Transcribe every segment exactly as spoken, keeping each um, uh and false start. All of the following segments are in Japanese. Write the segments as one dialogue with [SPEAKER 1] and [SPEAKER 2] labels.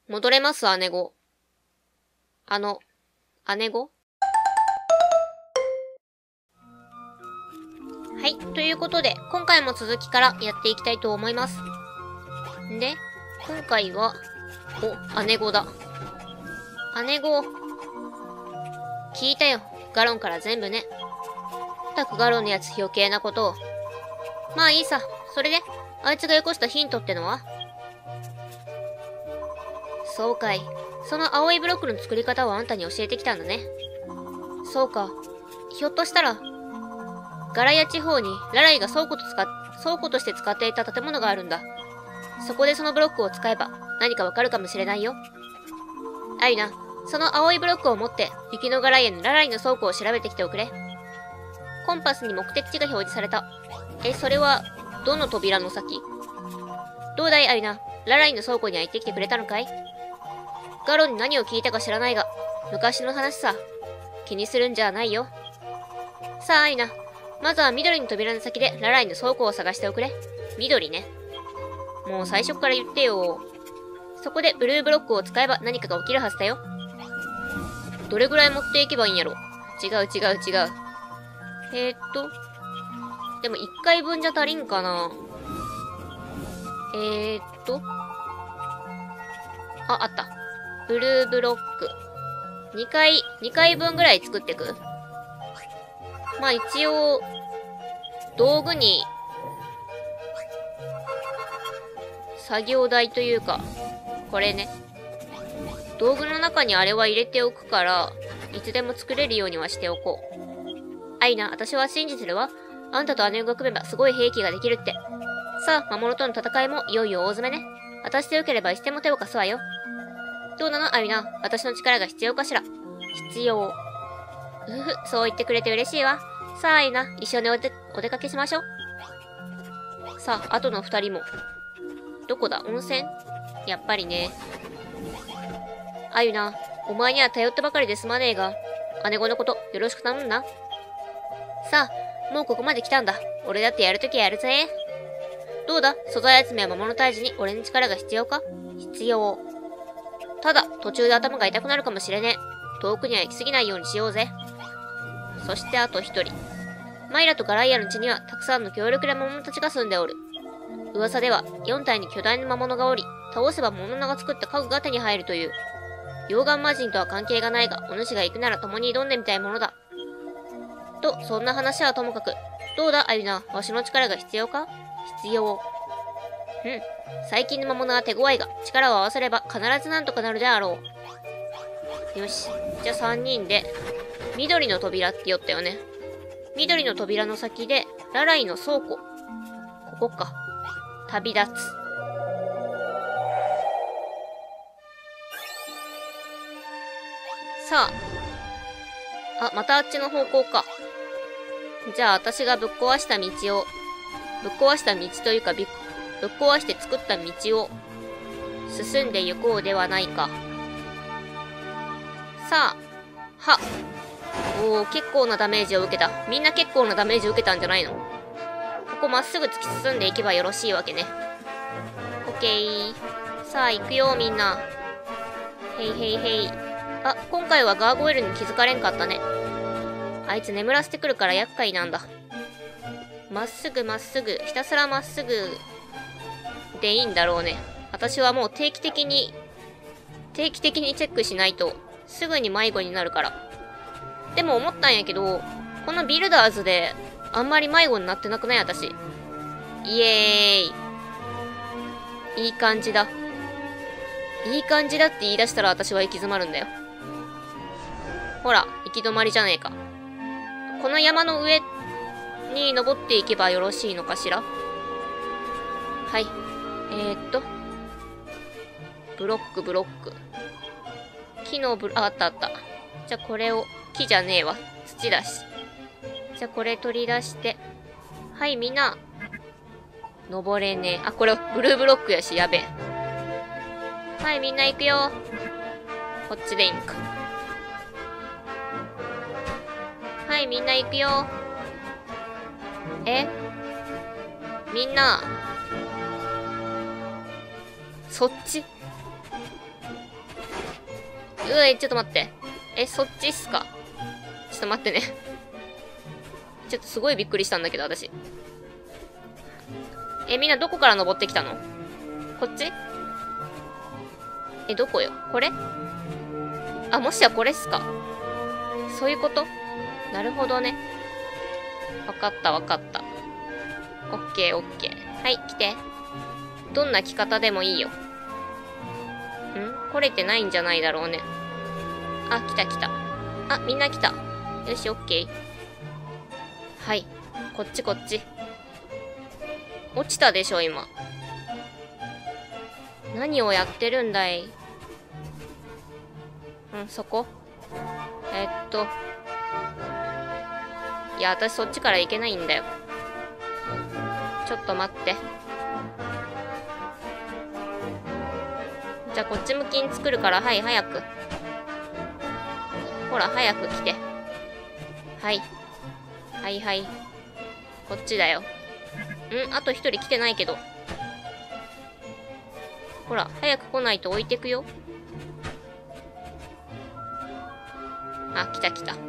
[SPEAKER 1] 戻れます、姉子。あの、姉子はい。ということで、今回も続きからやっていきたいと思います。んで、今回は、お、姉子だ。姉子。聞いたよ。ガロンから全部ね。たくガロンのやつ余計なことを。まあいいさ。それで、あいつがよこしたヒントってのは？そうかい。その青いブロックの作り方をあんたに教えてきたんだね。そうか。ひょっとしたら、ガラヤ地方にラライが倉庫と使っ、倉庫として使っていた建物があるんだ。そこでそのブロックを使えば何かわかるかもしれないよ。アイナ、その青いブロックを持って雪のガライアのラライの倉庫を調べてきておくれ。コンパスに目的地が表示された。え、それは、どの扉の先？どうだいアイナ、ラライの倉庫には行ってきてくれたのかい？ガロンに何を聞いたか知らないが、昔の話さ。気にするんじゃないよ。さあアイナ、まずは緑の扉の先でラライの倉庫を探しておくれ。緑ね。もう最初から言ってよ。そこでブルーブロックを使えば何かが起きるはずだよ。どれぐらい持っていけばいいんやろ。違う違う違う。えー、っと。でもいっかいぶんじゃ足りんかな。えー、っと。あ、あった。ブルーブロック。にかい、にかいぶんぐらい作ってく。まあ一応、道具に、作業台というか、これね。道具の中にあれは入れておくから、いつでも作れるようにはしておこう。アイナ、私は信じてるわ。あんたと姉が組めばすごい兵器ができるって。さあ、魔物との戦いもいよいよ大詰めね。私でよければいつでも手を貸すわよ。どうなのアイナ、私の力が必要かしら？必要。うふ、そう言ってくれて嬉しいわ。さあアイナ、一緒におで、お出かけしましょう。さあ、あとの二人も。どこだ？温泉？やっぱりね。アユナ、お前には頼ってばかりで済まねえが、姉子のことよろしく頼むな。さあ、もうここまで来たんだ。俺だってやるときはやるぜ。どうだ？素材集めや魔物退治に俺の力が必要か？必要。ただ、途中で頭が痛くなるかもしれねえ。遠くには行き過ぎないようにしようぜ。そしてあと一人。マイラとガライアの地にはたくさんの強力な魔物たちが住んでおる。噂ではよん体に巨大な魔物がおり、倒せば魔物が作った家具が手に入るという。溶岩魔人とは関係がないが、お主が行くなら共に挑んでみたいものだ。と、そんな話はともかく。どうだ、アユナ、わしの力が必要か？必要。うん。最近の魔物は手強いが、力を合わせれば必ずなんとかなるであろう。よし。じゃあさんにんで、緑の扉って言ったよね。緑の扉の先で、ラライの倉庫。ここか。旅立つ。さあ。あ、またあっちの方向か。じゃあ私がぶっ壊した道を、ぶっ壊した道というか、ぶっ壊して作った道を進んで行こうではないか。さあ。は。おー、結構なダメージを受けた。みんな結構なダメージを受けたんじゃないの？ここまっすぐ突き進んでいけばよろしいわけね。オッケー。さあ、行くよ、みんな。へいへいへい。あ、今回はガーゴイルに気づかれんかったね。あいつ眠らせてくるから厄介なんだ。まっすぐまっすぐ、ひたすらまっすぐでいいんだろうね。私はもう定期的に、定期的にチェックしないと、すぐに迷子になるから。でも思ったんやけど、このビルダーズで、あんまり迷子になってなくない私。イエーイ。いい感じだ。いい感じだって言い出したら私は行き詰まるんだよ。ほら、行き止まりじゃねえか。この山の上に登っていけばよろしいのかしら？はい。えー、っと。ブロック、ブロック。木のブロ、あ、あったあった。じゃあこれを、木じゃねえわ。土だし。じゃあこれ取り出して。はい、みんな。登れねえ。あ、これ、ブルーブロックやし、やべえ。はい、みんな行くよ。こっちでいいんか。はい、みんな行くよ。え？みんな。そっち？ うわ、ちょっと待って。え、そっちっすか？ちょっと待ってね。ちょっとすごいびっくりしたんだけど、私。え、みんなどこから登ってきたの？こっち？え、どこよ？これ？あ、もしやこれっすか？そういうこと？なるほどね。わかったわかった。オッケーオッケー。はい、来て。どんな着方でもいいよ。ん？来れてないんじゃないだろうね。あ、来た来た。あ、みんな来た。よし、オッケー。はい。こっちこっち。落ちたでしょ、今。何をやってるんだい？うん、そこ？えー、っと。いや、私そっちから行けないんだよ。ちょっと待って。じゃあこっち向きに作るから、はい、早く。ほら、早く来て。はい。はいはい。こっちだよ。ん？あと一人来てないけど。ほら、早く来ないと置いてくよ。あ、来た来た。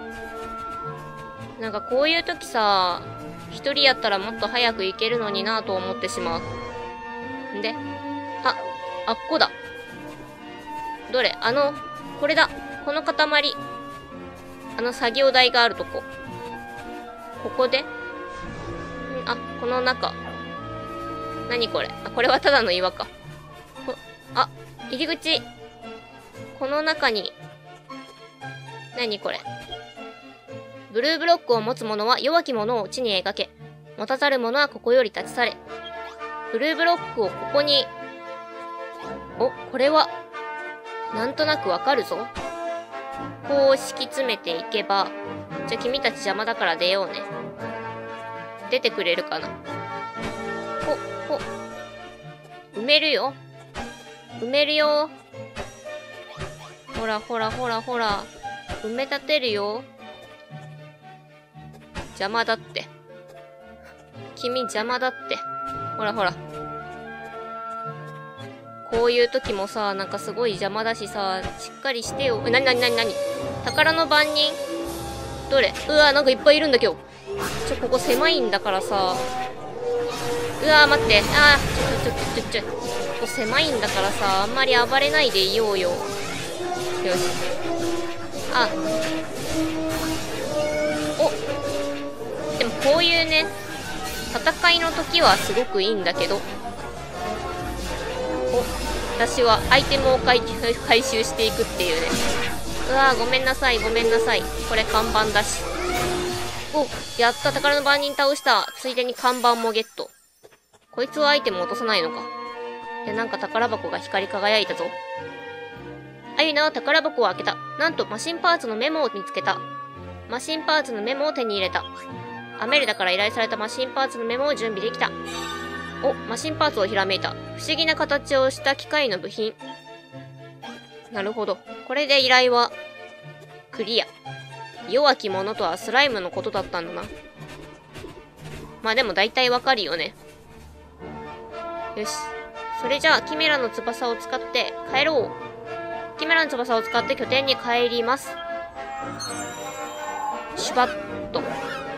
[SPEAKER 1] なんかこういう時さ、一人やったらもっと早く行けるのになぁと思ってしまう。んで、あ、あっこだ。どれ？あの、これだ。この塊。あの作業台があるとこ。ここで？んあ、この中。何これ？あ、これはただの岩か。こあ、入り口。この中に。何これ？ブルーブロックを持つ者は弱き者を地に描け。持たざる者はここより立ち去れ。ブルーブロックをここに。お、これは。なんとなくわかるぞ。こう敷き詰めていけば。じゃあ君たち邪魔だから出ようね。出てくれるかな？ほ、ほ。埋めるよ。埋めるよ。ほらほらほらほら。埋め立てるよ。邪魔だって。君邪魔だって。ほらほら。こういう時もさ、なんかすごい邪魔だしさ、しっかりしてよ。え、なになになになに？宝の番人？どれ？うわ、なんかいっぱいいるんだけど。ちょ、ここ狭いんだからさ。うわ、待って。あー、ちょ、ちょ、ちょ、ちょ、ちょ。ここ狭いんだからさ、あんまり暴れないでいようよ。よし。あ。お。でもこういうね、戦いの時はすごくいいんだけど。お、私はアイテムを回回収していくっていうね。うわー、ごめんなさい、ごめんなさい。これ看板だし。お、やった、宝の番人倒した。ついでに看板もゲット。こいつはアイテム落とさないのか。で、なんか宝箱が光り輝いたぞ。アユナは宝箱を開けた。なんとマシンパーツのメモを見つけた。マシンパーツのメモを手に入れた。アメルダから依頼されたマシンパーツのメモを準備できた。お、マシンパーツをひらめいた。不思議な形をした機械の部品。なるほど。これで依頼は、クリア。弱き者とはスライムのことだったんだな。まあでも大体わかるよね。よし。それじゃあ、キメラの翼を使って帰ろう。キメラの翼を使って拠点に帰ります。シュバッと。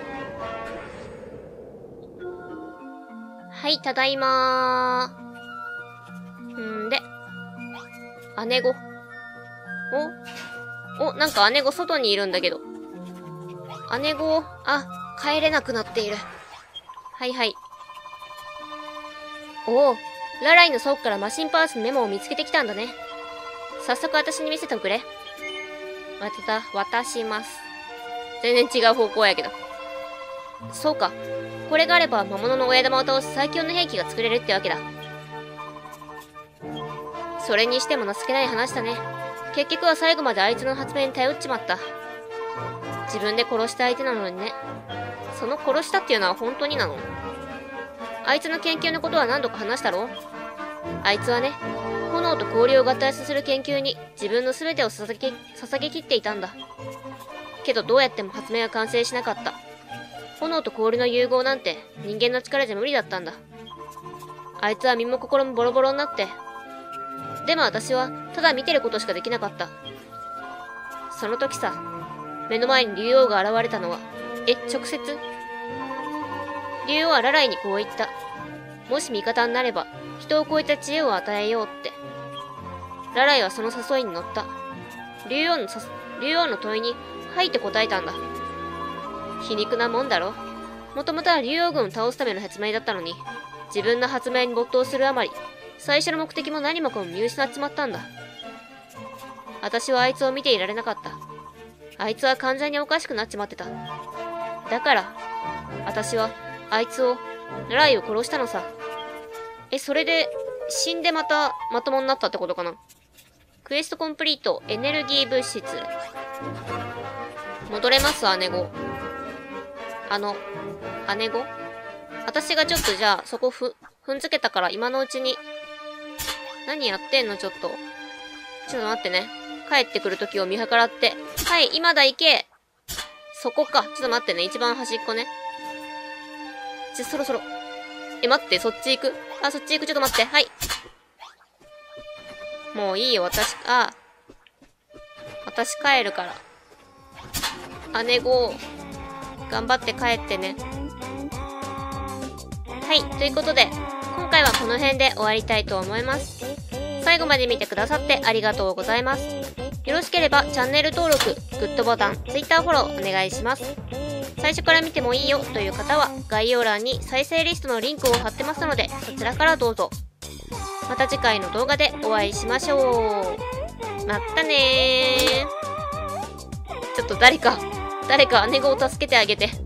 [SPEAKER 1] はい、ただいまー。んで。姉子。おお、なんか姉子外にいるんだけど。姉子、あ、帰れなくなっている。はいはい。おお、ラライの倉庫からマシンパーツのメモを見つけてきたんだね。早速私に見せておくれ。まただ、渡します。全然違う方向やけど。そうか。これがあれば魔物の親玉を倒す最強の兵器が作れるってわけだ。それにしても情けない話だね。結局は最後まであいつの発明に頼っちまった。自分で殺した相手なのにね。その殺したっていうのは本当になの？あいつの研究のことは何度か話したろ？あいつはね、炎と氷を合体させる研究に自分の全てを捧げ、捧げきっていたんだ。けどどうやっても発明は完成しなかった。炎と氷の融合なんて人間の力じゃ無理だったんだ。あいつは身も心もボロボロになって。 でも私はただ見てることしかできなかった。その時さ、目の前に竜王が現れたのは、え、直接？竜王はラライにこう言った。もし味方になれば、人を超えた知恵を与えようって。ラライはその誘いに乗った。竜王のさ、竜王の問いに、はいって答えたんだ。皮肉なもんだろ。もともとは竜王軍を倒すための発明だったのに、自分の発明に没頭するあまり、最初の目的も何もかも見失っちまったんだ。私はあいつを見ていられなかった。あいつは完全におかしくなっちまってた。だから、私は、あいつを、ラライを殺したのさ。え、それで、死んでまた、まともになったってことかな。クエストコンプリート、エネルギー物質。戻れます、姉子。あの、姉子？私がちょっとじゃあ、そこふ、踏んづけたから今のうちに。何やってんのちょっと。ちょっと待ってね。帰ってくる時を見計らって。はい、今だ行け。そこか。ちょっと待ってね。一番端っこね。じゃ、そろそろ。え、待って、そっち行く？あ、そっち行く。ちょっと待って。はい。もういいよ、私、あ、私帰るから。姉子、頑張って帰ってね。はい、ということで、今回はこの辺で終わりたいと思います。最後まで見てくださってありがとうございます。よろしければチャンネル登録、グッドボタン、Twitter フォローお願いします。最初から見てもいいよという方は概要欄に再生リストのリンクを貼ってますのでそちらからどうぞ。また次回の動画でお会いしましょう。まったねー。ちょっと誰か、誰か姉子を助けてあげて。